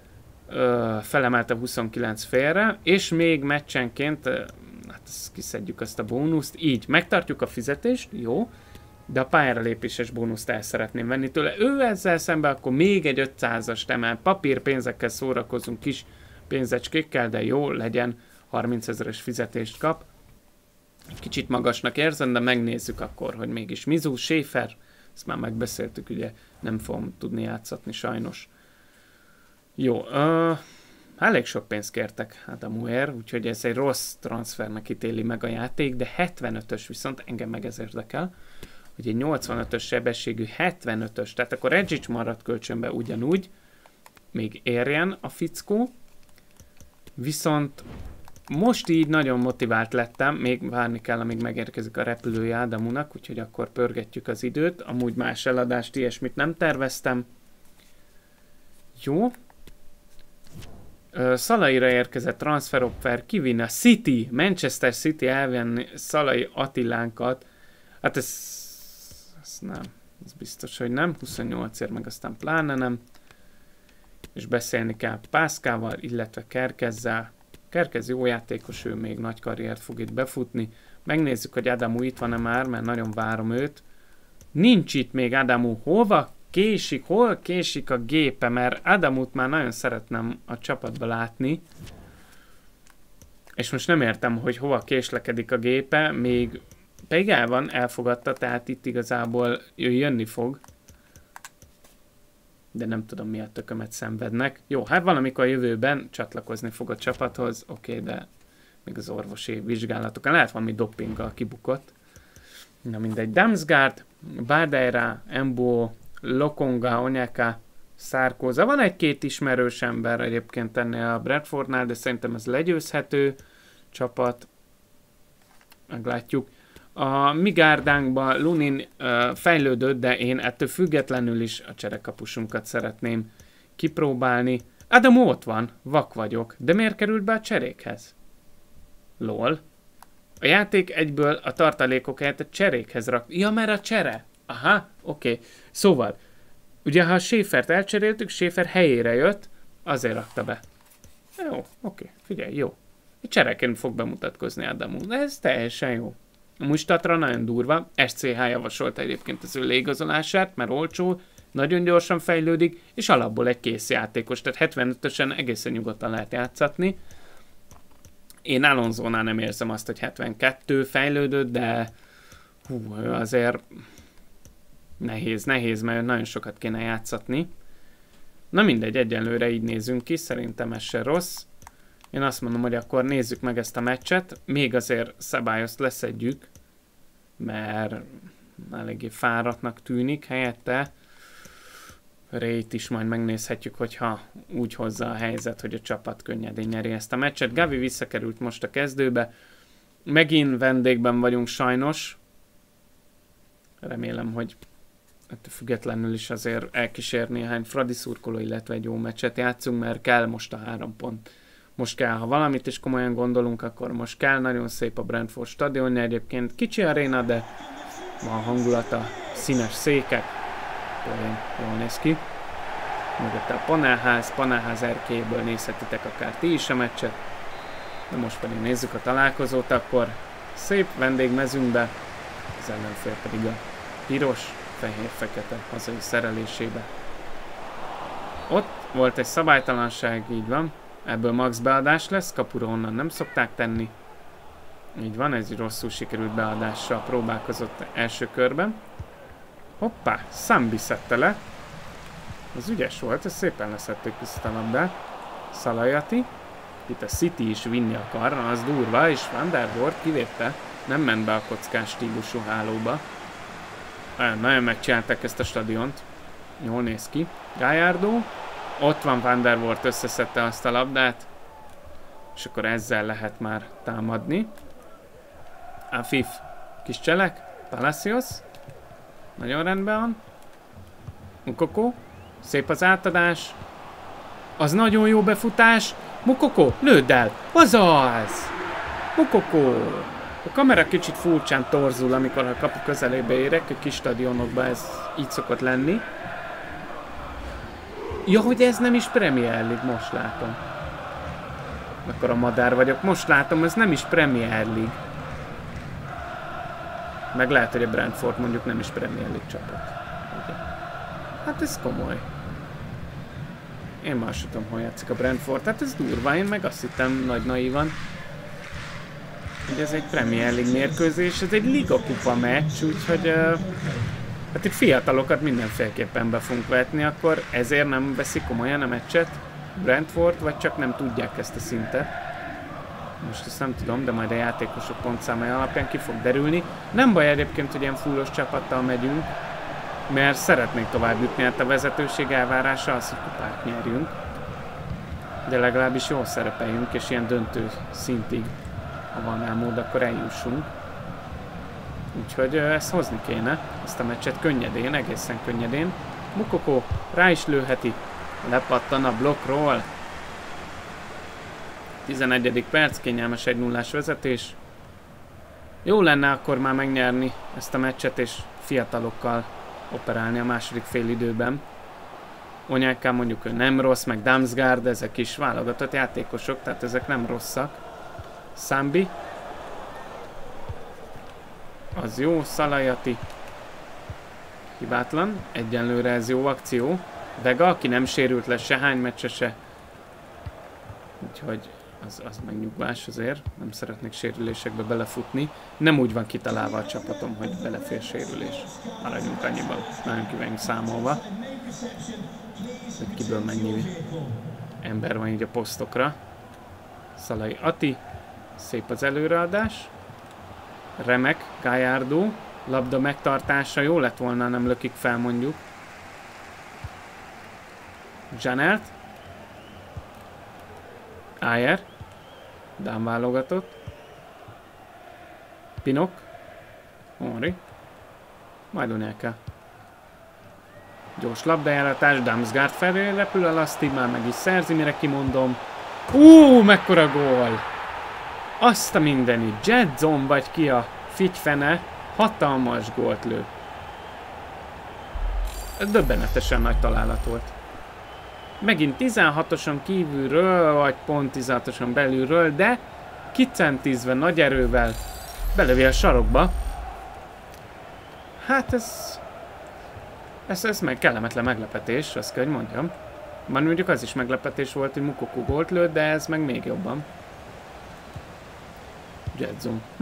ö, felemelte huszonkilenc félre, és még meccsenként, ö, hát ezt kiszedjük azt a bónuszt, így megtartjuk a fizetést, jó, de a pályára lépéses bónuszt el szeretném venni tőle. Ő ezzel szemben akkor még egy ötszázast emel, papírpénzekkel szórakozunk, kis pénzecskékkel, de jó, legyen, harmincezeres fizetést kap. Kicsit magasnak érzem, de megnézzük akkor, hogy mégis Mizu, Schaefer, ezt már megbeszéltük, ugye nem fogom tudni játszatni sajnos. Jó, uh, elég sok pénzt kértek Adamuért, úgyhogy ez egy rossz transfernek ítéli meg a játék, de hetvenötös viszont engem meg ez érdekel, hogy egy nyolcvanötös sebességű hetvenötös, tehát akkor Edgic maradt kölcsönbe ugyanúgy, még érjen a fickó, viszont most így nagyon motivált lettem, még várni kell, amíg megérkezik a repülője Adamunak, úgyhogy akkor pörgetjük az időt, amúgy más eladást, ilyesmit nem terveztem. Jó. Szalaira érkezett transfer offer, kivinne a City, Manchester City elvenni Szalai Attilánkat, hát ez, ez nem, ez biztos, hogy nem, huszonnyolcért meg aztán pláne nem, és beszélni kell Pászkával, illetve Kerkezzel. Kerkez jó játékos, ő még nagy karriert fog itt befutni. Megnézzük, hogy Adamu itt van-e már, mert nagyon várom őt. Nincs itt még Adamu. Hova késik? Hol késik a gépe? Mert Adamut már nagyon szeretném a csapatba látni. És most nem értem, hogy hova késlekedik a gépe. Még pedig el van, elfogadta, tehát itt igazából ő jönni fog. De nem tudom, mi a tökömet szenvednek. Jó, hát valamikor a jövőben csatlakozni fog a csapathoz, oké, okay, de még az orvosi vizsgálatokon lehet valami doppinggal kibukott. Na mindegy, Damsgaard, Badeira, Embo, Lokonga, Onyeka, Szárkóza. Van egy-két ismerős ember egyébként ennél a Bradfordnál, de szerintem ez legyőzhető csapat. Meglátjuk. A mi gárdánkban Lunin uh, fejlődött, de én ettől függetlenül is a cserekapusunkat szeretném kipróbálni. Adamu ott van, vak vagyok, de miért került be a cserékhez? Lol. A játék egyből a tartalékok helyett a cserékhez rak. Ja, mert a csere. Aha, oké. Okay. Szóval, ugye ha a Schaefert elcseréltük, Schaefer helyére jött, azért rakta be. Jó, oké, okay. Figyelj, jó. Egy csereként fog bemutatkozni Adamu, de ez teljesen jó. A Mustatra nagyon durva, es cé há javasolta egyébként az ő leigazolását, mert olcsó, nagyon gyorsan fejlődik, és alapból egy kész játékos, tehát hetvenötösen egészen nyugodtan lehet játszatni. Én Alonzónál nem érzem azt, hogy hetvenkettő fejlődött, de hú, azért nehéz, nehéz, mert nagyon sokat kéne játszatni. Na mindegy, egyenlőre így nézünk ki, szerintem ez se rossz. Én azt mondom, hogy akkor nézzük meg ezt a meccset. Még azért Szabályoszt leszedjük, mert eléggé fáradtnak tűnik helyette. Rét is majd megnézhetjük, hogyha úgy hozza a helyzet, hogy a csapat könnyedén nyeri ezt a meccset. Gavi visszakerült most a kezdőbe. Megint vendégben vagyunk sajnos. Remélem, hogy ettől függetlenül is azért elkísér néhány Fradi szurkoló, illetve egy jó meccset játszunk, mert kell most a három pont. Most kell, ha valamit is komolyan gondolunk, akkor most kell. Nagyon szép a Brentford stadionja egyébként. Kicsi aréna, de van a hangulata, színes székek. Olyan jól néz ki. Mögötte a panelház, panelház erkélyéből nézhetitek akár ti is a meccset. De most pedig nézzük a találkozót, akkor szép vendégmezünkbe, az ellenfél pedig a piros, fehér-fekete hazai szerelésébe. Ott volt egy szabálytalanság, így van. Ebből max beadás lesz, kapura onnan nem szokták tenni. Így van, ez egy rosszul sikerült beadással próbálkozott első körben. Hoppá, Sambi szedte le. Az ügyes volt, ez szépen leszették vissza a labdát. Szalajati. Itt a City is vinni akar, az durva, és Van der Voort kivédte. Nem ment be a kockás stílusú hálóba. Nagyon megcsinálták ezt a stadiont. Jól néz ki. Gallardo. Ott van Van der Voort, összeszedte azt a labdát. És akkor ezzel lehet már támadni. Afif. Kis cselek. Palacios. Nagyon rendben van. Mukoko. Szép az átadás. Az nagyon jó befutás. Mukoko, lőd el. Azaz! Mukoko. A kamera kicsit furcsán torzul, amikor a kapu közelébe érek. A kis stadionokban ez így szokott lenni. Ja, hogy ez nem is Premier League, most látom. Akkor a madár vagyok. Most látom, ez nem is Premier League. Meg lehet, hogy a Brentford mondjuk nem is Premier League csapat. Ugye? Hát ez komoly. Én már sem tudom, hol játszik a Brentford. Hát ez durva, én meg azt hittem nagy naívan, hogy ez egy Premier League mérkőzés, ez egy Liga Kupa meccs, úgyhogy uh, hát itt fiatalokat mindenféleképpen be fogunk vetni, akkor ezért nem veszik komolyan a meccset Brentford, vagy csak nem tudják ezt a szintet. Most ezt nem tudom, de majd a játékosok pontszámai alapján ki fog derülni. Nem baj egyébként, hogy ilyen fullos csapattal megyünk, mert szeretnék tovább jutni, hát a vezetőség elvárása az, hogy kupát nyerjünk. De legalábbis jól szerepeljünk, és ilyen döntő szintig, ha van elmód, akkor eljussunk. Úgyhogy ezt hozni kéne, ezt a meccset könnyedén, egészen könnyedén. Moukoko rá is lőheti, lepattan a blokkról. tizenegyedik perc, kényelmes egy nullás vezetés. Jó lenne akkor már megnyerni ezt a meccset, és fiatalokkal operálni a második fél időben. Onyeka mondjuk ő nem rossz, meg Damsgaard, ezek is válogatott játékosok, tehát ezek nem rosszak. Sambi. Az jó, Szalajati. Hibátlan, egyenlőre ez jó akció. Vega, aki nem sérült le sehány meccse se. Úgyhogy az, az megnyugvás azért, nem szeretnék sérülésekbe belefutni. Nem úgy van kitalálva a csapatom, hogy belefér sérülés. Maradjunk annyiban, nagyon ki vagyunk számolva. Hogy kiből mennyi ember van így a posztokra. Szalai Ati, szép az előreadás. Remek, Gallardo, labda megtartása, jó lett volna, nem lökik fel mondjuk. Janelt. Ayer. Dán válogatott. Pinok. Henry. Majd Onyeka. Gyors labdajáratás, Damsgaard felé repül a Laszti, már meg is szerzi, mire kimondom. Ú, mekkora gól! Azt a mindenit, Jedzon vagy ki a figyfene, hatalmas gólt lő. Ez döbbenetesen nagy találat volt. Megint tizenhatoson kívülről, vagy pont tizenhatoson belülről, de kicentizve nagy erővel belövi a sarokba. Hát ez... Ez, ez meg kellemetlen meglepetés, azt kell, hogy mondjam. Már mondjuk az is meglepetés volt, hogy Moukoko gólt lőtt, de ez meg még jobban. Jedzon. Hm.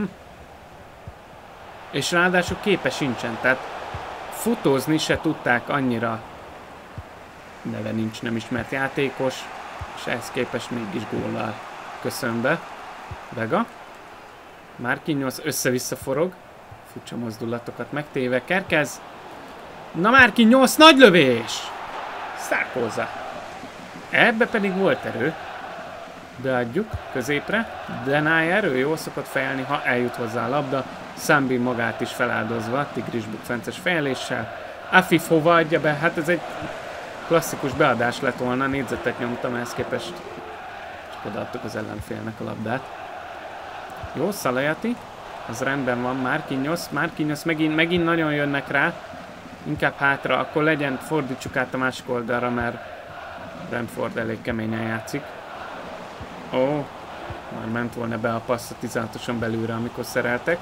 És ráadásul képe sincsen, tehát futózni se tudták annyira. Neve nincs, nem ismert játékos, és ehhez képest mégis góllal köszön be. Vega. Marquinhos össze-vissza forog. Furcsa mozdulatokat megtéve. Kerkez. Na Marquinhos, nagy lövés! Szárkóza. Ebbe pedig volt erő. Beadjuk középre. Denayer, ő jól szokott fejelni, ha eljut hozzá a labda. Sambi magát is feláldozva, tigris bukfences fejeléssel. Afif hova adja be? Hát ez egy klasszikus beadás lett volna, négyzetet nyomtam, ehhez képest csak odaadtuk az ellenfélnek a labdát. Jó, Szalajati. Az rendben van, Marquinhos. Marquinhos megint, megint nagyon jönnek rá. Inkább hátra, akkor legyen, fordítsuk át a másik oldalra, mert Brentford elég keményen játszik. Ó, már ment volna be a passz a tizenhatoson belülre, amikor szereltek.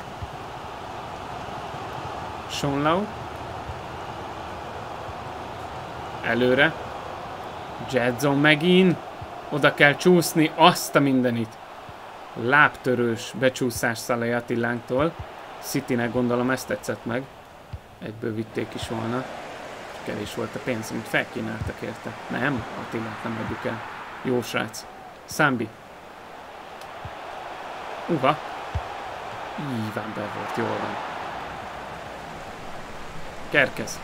Schonlau. Előre. Jedzon megint. Oda kell csúszni, azt a mindenit. Lábtörős becsúszás Szalai Attilánktól. Citynek gondolom ezt tetszett meg. Egyből vitték is volna. Kevés volt a pénz, amit felkínáltak érte. Nem, Attilát nem adjuk el. Jó srác. Sambi. Uha. Íván be volt, jól van. Kerkez.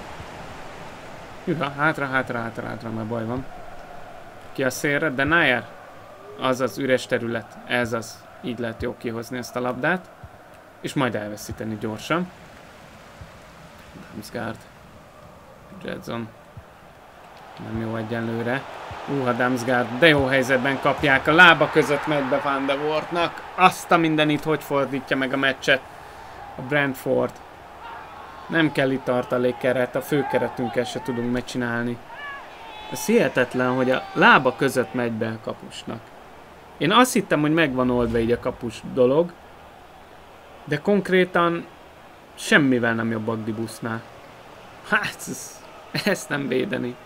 Uha, hátra, hátra, hátra, hátra, már baj van. Ki a szélre? Denayer. Az az üres terület. Ez az. Így lehet jó kihozni ezt a labdát. És majd elveszíteni gyorsan. Damsgaard. Jedzon. Nem jó egyenlőre. Uha, Damsgaard, de jó helyzetben kapják. A lába között megy be Van de Wortnak. Azt a mindenit, hogy fordítja meg a meccset a Brentford. Nem kell itt tartalékkeret, a főkeretünkkel se tudunk megcsinálni. Ez hihetetlen, hogy a lába között megy be a kapusnak. Én azt hittem, hogy megvan oldva így a kapus dolog, de konkrétan semmivel nem jobb Agdibusznál. Hát, ez, ezt nem védeni.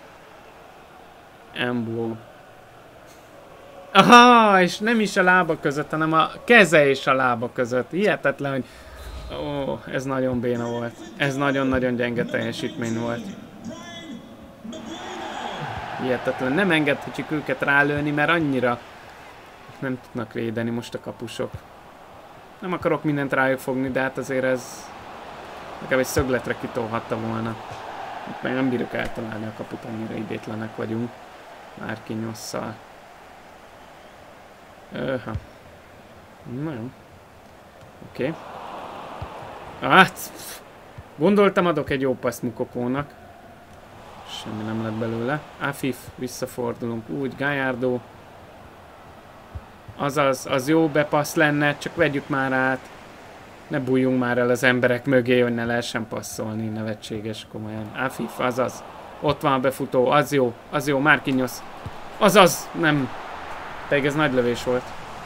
Embló. Aha, és nem is a lába között, hanem a keze és a lába között. Hihetetlen, hogy... Ó, ez nagyon béna volt. Ez nagyon-nagyon gyenge teljesítmény volt. Hihetetlen. Nem engedhetjük őket rálőni, mert annyira nem tudnak védeni most a kapusok. Nem akarok mindent rájuk fogni, de hát azért ez legalább egy szögletre kitolhatta volna. Itt meg nem bírjuk eltalálni a kaput, annyira idétlenek vagyunk. Márkinyosszal. Öha. Na jó. Oké. Okay. Hát, gondoltam adok egy jó paszt Mukokónak. Semmi nem lett belőle. Afif, visszafordulunk. Úgy, Gallardo. Azaz, az jó bepassz lenne, csak vegyük már át. Ne bújjunk már el az emberek mögé, hogy ne lehessen passzolni. Nevetséges, komolyan. Afif, azaz. Ott van a befutó, az jó, az jó, Marquinhos. Azaz, nem. Pedig ez nagy lövés volt.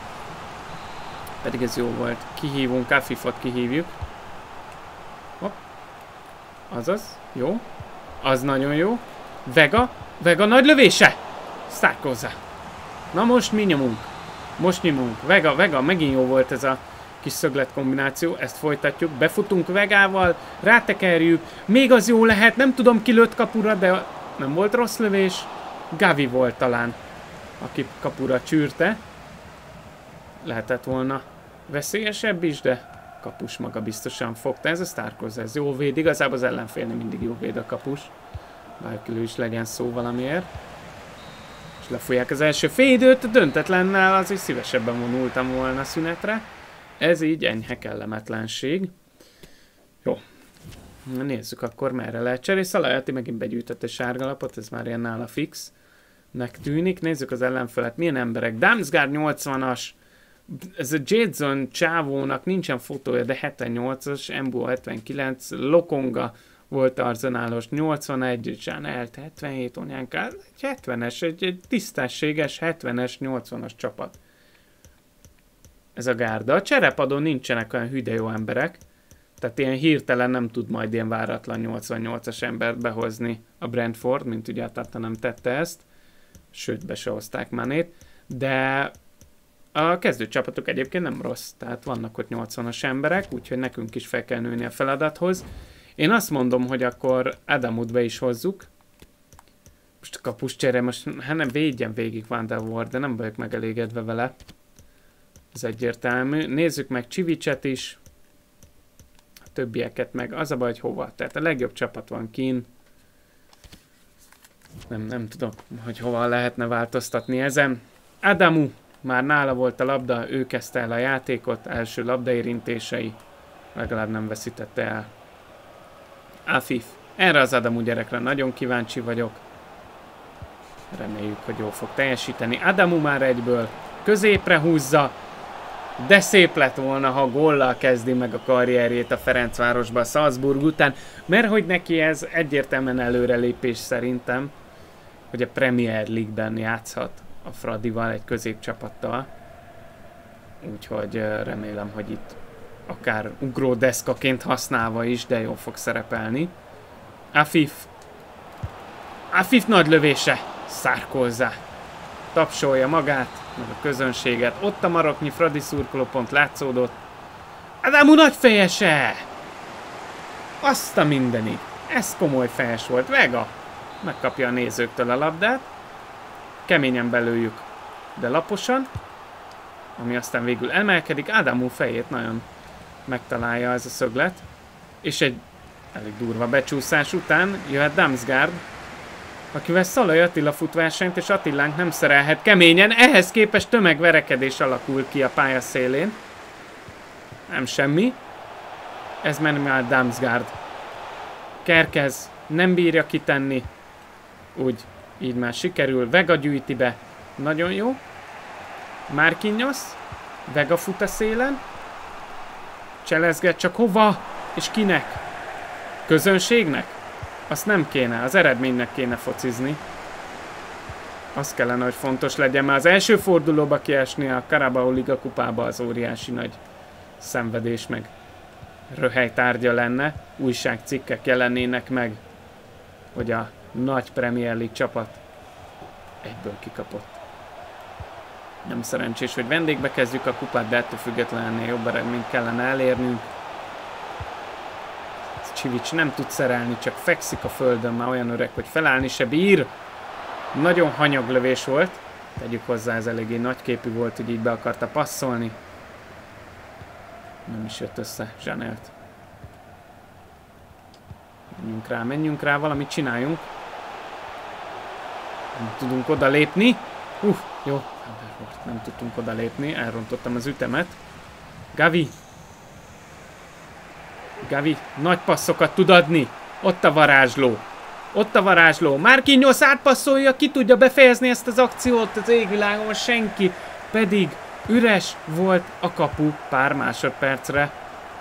Pedig ez jó volt. Kihívunk, Afifot kihívjuk. Hopp. Azaz, jó. Az nagyon jó. Vega, Vega nagy lövése! Szárkózzá. Na most mi nyomunk? Most nyomunk. Vega, Vega, megint jó volt ez a kis szöglet kombináció. Ezt folytatjuk. Befutunk Vegával, rátekerjük. Még az jó lehet, nem tudom ki lőtt kapura, de nem volt rossz lövés. Gavi volt talán, aki kapura csűrte. Lehetett volna veszélyesebb is, de kapus maga biztosan fogta. Ez a Starkoz, ez jó véd. Igazából az ellenfélnél mindig jó véd a kapus. Bárkilő is legyen szó valamiért. És lefújják az első félidőt, döntetlennel azért szívesebben vonultam volna szünetre. Ez így enyhe kellemetlenség. Jó. Na nézzük akkor merre lehet cserélni. Szalajati megint begyűjtött egy sárgalapot, ez már ilyen nála fixnek tűnik. Nézzük az ellenfelet. Milyen emberek? Damsgaard nyolcvanas. Ez a Jadson csávónak nincsen fotója, de hetvennyolcas, Embu hetvenkilenc, Lokonga volt arzenálos, nyolcvanegy, Janelt hetvenhét, Onyánka, egy hetvenes, egy, egy tisztességes hetvenes, nyolcvanas csapat. Ez a gárda. A cserepadon nincsenek olyan hüde jó emberek, tehát ilyen hirtelen nem tud majd ilyen váratlan nyolcvannyolcas embert behozni a Brentford, mint ugye a Tata nem tette ezt, sőt be se hozták Manét, de a kezdőcsapatok egyébként nem rossz, tehát vannak ott nyolcvanas emberek, úgyhogy nekünk is fel kell nőni a feladathoz. Én azt mondom, hogy akkor Adamut be is hozzuk. Most a kapuscsere, most hát nem védjen végig Van der Waart, de nem vagyok megelégedve vele. Ez egyértelmű. Nézzük meg Csivicset is. A többieket meg. Az a baj, hogy hova. Tehát a legjobb csapat van kín. Nem, nem tudok, hogy hova lehetne változtatni ezen. Adamu. Már nála volt a labda, ő kezdte el a játékot, első labdaérintései. Legalább nem veszítette el. Afif. Erre az Adamu gyerekre nagyon kíváncsi vagyok. Reméljük, hogy jól fog teljesíteni. Adamu már egyből középre húzza. De szép lett volna, ha góllal kezdi meg a karrierjét a Ferencvárosba a Salzburg után. Mert hogy neki ez egyértelműen előrelépés szerintem, hogy a Premier League-ben játszhat a Fradival, egy középcsapattal. Úgyhogy remélem, hogy itt akár ugródeszkaként használva is, de jól fog szerepelni. Afif. Afif nagy lövése. Szárkózzá. Tapsolja magát, meg a közönséget. Ott a maroknyi Fradi szurkolópont látszódott. Adamu nagy fejese! Azt a mindenig. Ez komoly fejes volt. Vega megkapja a nézőktől a labdát. Keményen belőjük, de laposan. Ami aztán végül emelkedik. Adamu fejét nagyon megtalálja ez a szöglet. És egy elég durva becsúszás után jöhet Damsgaard, akivel Szalai Attila fut versenyt, és Attilánk nem szerelhet keményen. Ehhez képest tömegverekedés alakul ki a pálya szélén. Nem semmi. Ez menni már Damsgaard. Kerkez nem bírja kitenni. Úgy, így már sikerül. Vega gyűjti be. Nagyon jó. Marquinhos. Vega fut a szélen. Cselezget, csak hova? És kinek? Közönségnek? Azt nem kéne, az eredménynek kéne focizni. Az kellene, hogy fontos legyen, mert az első fordulóba kiesni a Carabao Liga kupába az óriási nagy szenvedés meg röhely tárgya lenne. Újságcikkek jelennének meg, hogy a nagy Premier League csapat egyből kikapott. Nem szerencsés, hogy vendégbe kezdjük a kupát, de ettől függetlenül jobb eredményt kellene elérnünk. Csivics nem tud szerelni, csak fekszik a földön, már olyan öreg, hogy felállni se bír. Nagyon hanyag lövés volt. Tegyük hozzá, ez eléggé nagyképű volt, hogy így be akarta passzolni. Nem is jött össze Zsanelt. Menjünk rá, menjünk rá, valamit csináljunk. Nem tudunk oda lépni. Uh, jó, nem tudtunk oda lépni, elrontottam az ütemet. Gavi. Gavi nagy passzokat tud adni. Ott a varázsló. Ott a varázsló. Marquinhos átpasszolja, ki tudja befejezni ezt az akciót az égvilágon, senki. Pedig üres volt a kapu pár másodpercre.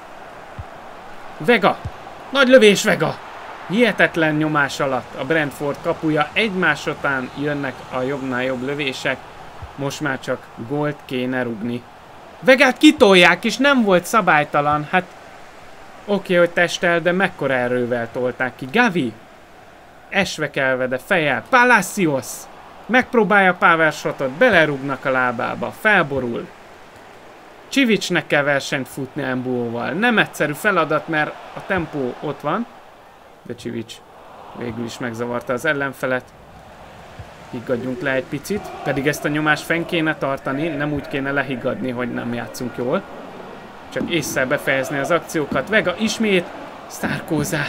Vega. Nagy lövés Vega. Hihetetlen nyomás alatt a Brentford kapuja. Egymás után jönnek a jobbnál jobb lövések. Most már csak gólt kéne rugni. Vegát kitolják, és nem volt szabálytalan. Hát oké, hogy testel, de mekkora erővel tolták ki. Gavi. Esve kelve, de fejjel. Palacios. Megpróbálja power shotot, belerúgnak a lábába. Felborul. Csivicsnek kell versenyt futni Embóval. Nem egyszerű feladat, mert a tempó ott van. De Csivics végül is megzavarta az ellenfelet. Higgadjunk le egy picit. Pedig ezt a nyomást fenn kéne tartani. Nem úgy kéne lehiggadni, hogy nem játszunk jól. Csak ésszel befejezni az akciókat. Vega ismét. Sztárkózá.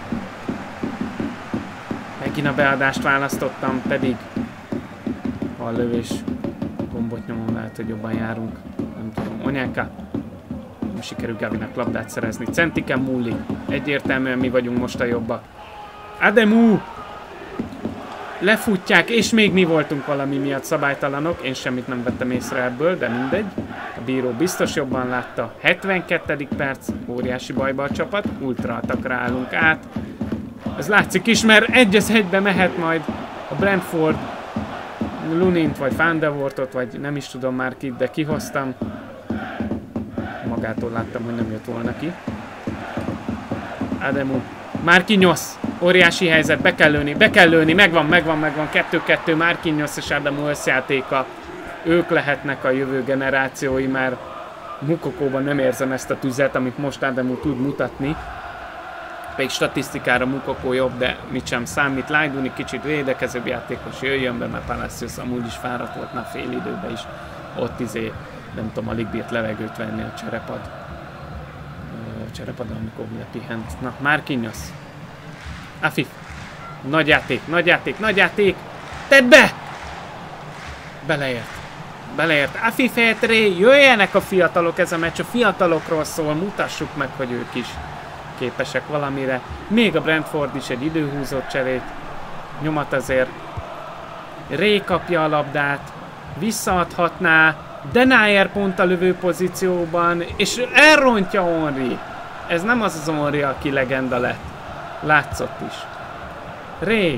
Megint a beadást választottam, pedig ha a lövés gombot nyomom, lehet, hogy jobban járunk. Nem tudom. Onyeka. Nem sikerül Gavinak labdát szerezni. Centiken múlik. Egyértelműen mi vagyunk most a jobbak. Ademu! Lefutják, és még mi voltunk valami miatt szabálytalanok. Én semmit nem vettem észre ebből, de mindegy. A bíró biztos jobban látta. hetvenkettedik perc, óriási bajba a csapat. Ultra atakra állunk át. Ez látszik is, mert egy az egybe mehet majd a Brentford Lunint, vagy Van de Wortot, vagy nem is tudom már kit, de kihoztam. Magától láttam, hogy nem jött volna ki. Ademu. Marquinhos. Óriási helyzet, be kell lőni, be kell lőni, megvan, megvan, megvan. kettő-kettő Marquinhos és Ademu összjátéka. Ők lehetnek a jövő generációi, mert Mukokóban nem érzem ezt a tüzet, amit most Ademu tud mutatni. Pedig statisztikára Mukokó jobb, de mit sem számít. Lajduni kicsit védekezőbb játékos jöjjön be, mert Palacios amúgy is fáradt volt már fél időben is. Ott izé, nem tudom, alig bírt levegőt venni a cserepad. A cserepadon, amikor lepihent. Na, Marquinhos. Afif. Nagy játék, nagy játék, nagy játék. Tedd be! Beleért. Beleért. Afif Etré, jöjjenek a fiatalok, ez a meccs a fiatalokról szól, mutassuk meg, hogy ők is képesek valamire. Még a Brentford is egy időhúzott cserét nyomat azért. Ré kapja a labdát, visszaadhatná, Denayer pont a lövő pozícióban, és elrontja Henry. Ez nem az az Henry, aki legenda lett. Látszott is. Ré.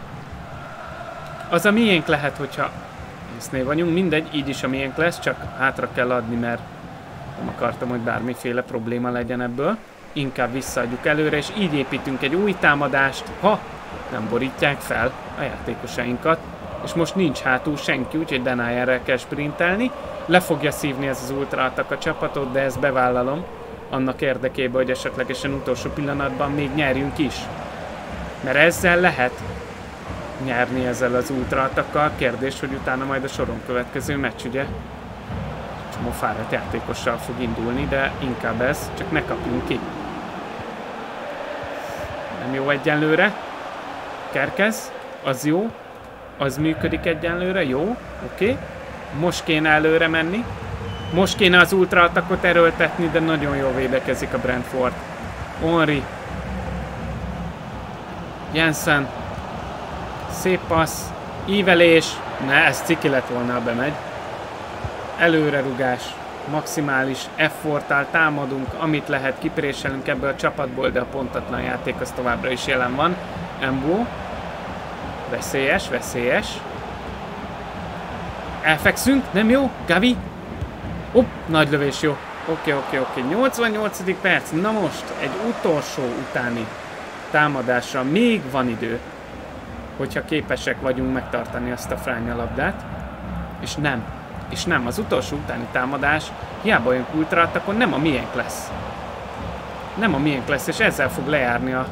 Az a miénk lehet, hogyha észnél vagyunk, mindegy, így is a miénk lesz, csak hátra kell adni, mert nem akartam, hogy bármiféle probléma legyen ebből. Inkább visszaadjuk előre, és így építünk egy új támadást, ha nem borítják fel a játékosainkat. És most nincs hátul senki, úgyhogy Denayerrel kell sprintelni. Le fogja szívni ez az ultra attack a csapatot, de ezt bevállalom. Annak érdekében, hogy esetlegesen utolsó pillanatban még nyerjünk is. Mert ezzel lehet nyerni ezzel az ultra attackkal. Kérdés, hogy utána majd a soron következő meccs, ugye? Csomó fáradt játékossal fog indulni, de inkább ez, csak ne kapjunk ki. Nem jó egyenlőre. Kerkez, az jó. Az működik egyenlőre, jó, oké. Okay. Most kéne előre menni. Most kéne az ultra attackot erőltetni, de nagyon jól védekezik a Brentford. Henry. Jensen. Szép passz. Ívelés. Ne, ez ciki lett volna, ha bemegy. Előrerugás. Maximális efforttal támadunk, amit lehet, kipréselünk ebből a csapatból, de a pontatlan játék az továbbra is jelen van. Embó. Veszélyes, veszélyes. Elfekszünk, nem jó? Gavi? Hopp, nagy lövés, jó. Oké, oké, oké. nyolcvannyolcadik perc. Na most egy utolsó utáni támadásra még van idő, hogyha képesek vagyunk megtartani azt a fránya labdát. És nem. És nem. Az utolsó utáni támadás, hiába olyan kultrált, akkor nem a miénk lesz. Nem a miénk lesz, és ezzel fog lejárni a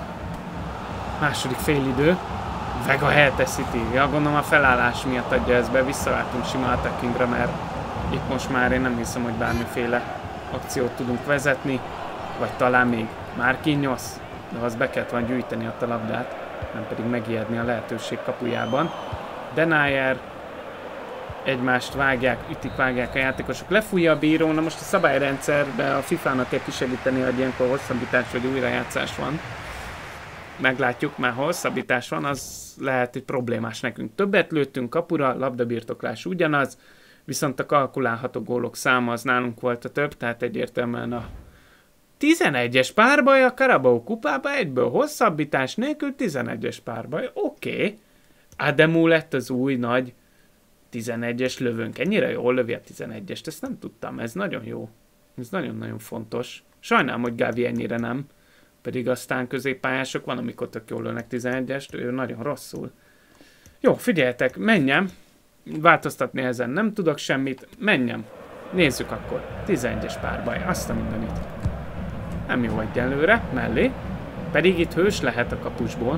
második félidő. Vega elteszíti. Ja, gondolom a felállás miatt adja ezt be. Visszaváltunk sima attackingra, mert itt most már én nem hiszem, hogy bármiféle akciót tudunk vezetni. Vagy talán még Marquinhos, de az be kellett volna gyűjteni a labdát, nem pedig megijedni a lehetőség kapujában. Denayer, egymást vágják, ütik, vágják a játékosok. Lefújja a bíró, na most a szabályrendszerben a fifának kell kisegíteni, hogy ilyenkor hosszabbítás vagy újrajátszás van. Meglátjuk, már ha hosszabbítás van, az lehet, hogy problémás nekünk. Többet lőttünk kapura, labdabirtoklás ugyanaz, viszont a kalkulálható gólok száma az nálunk volt a több, tehát egyértelműen a tizenegyes párbaj a Carabao kupába egyből hosszabbítás nélkül tizenegyes párbaj. Oké. Okay. Ademu lett az új nagy tizenegyes lövőnk. Ennyire jól lövi a tizenegyest, ezt nem tudtam, ez nagyon jó. Ez nagyon-nagyon fontos. Sajnálom, hogy Gavi ennyire nem. Pedig aztán középpályások van, amikor tök jól lőnek tizenegyest, ő nagyon rosszul. Jó, figyeljetek, menjem. Változtatni ezen nem tudok semmit. Menjem. Nézzük akkor. tizenegyes párbaj, azt a mindenit. Nem jó egyenlőre, mellé. Pedig itt hős lehet a kapusból.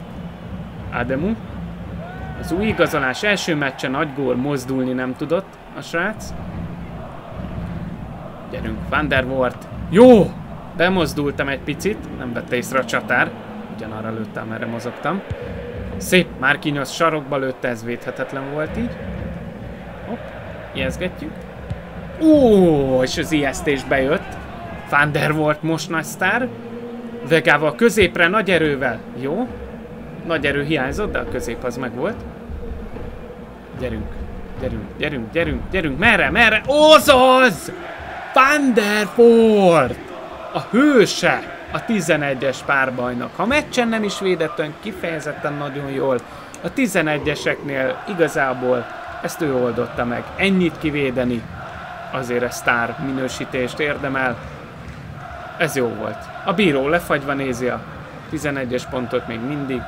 Ademu. Az új igazolás első meccsen nagy gól, mozdulni nem tudott a srác. Gyerünk, Van der Voort. Jó! Bemozdultam egy picit, nem vette észre a csatár. Ugyanarra lőttem, erre mozogtam. Szép, Marquinhos sarokba lőtte, ez védhetetlen volt így. Hopp, ijeszgetjük. Ó, és az ijesztés bejött. Van der Voort most nagy sztár. Vegával középre, nagy erővel. Jó. Nagy erő hiányzott, de a közép az meg volt. Gyerünk, gyerünk, gyerünk, gyerünk, gyerünk. Merre, merre? Azaz! Van der Voort! A hőse a tizenegyes párbajnak. Ha meccsen nem is védett olyan kifejezetten nagyon jól, a tizenegyeseknél igazából ezt ő oldotta meg. Ennyit kivédeni, azért a sztár minősítést érdemel. Ez jó volt. A bíró lefagyva nézi a tizenegyes pontot még mindig.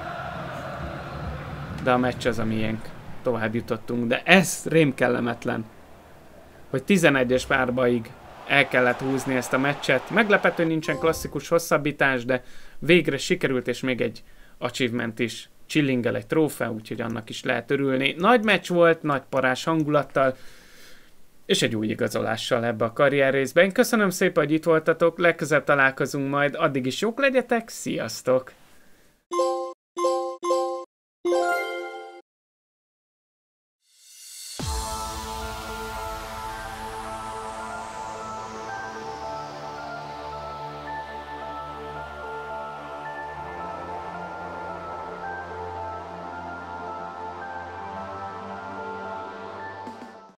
De a meccs az a miénk. Tovább jutottunk, de ez rémkellemetlen, hogy tizenegyes párbajig el kellett húzni ezt a meccset. Meglepető nincsen klasszikus hosszabbítás, de végre sikerült, és még egy achievement is. Chillingel egy trófea, úgyhogy annak is lehet örülni. Nagy meccs volt, nagy parás hangulattal, és egy új igazolással ebbe a karrier részben. Köszönöm szépen, hogy itt voltatok, legközelebb találkozunk majd, addig is jók legyetek, sziasztok!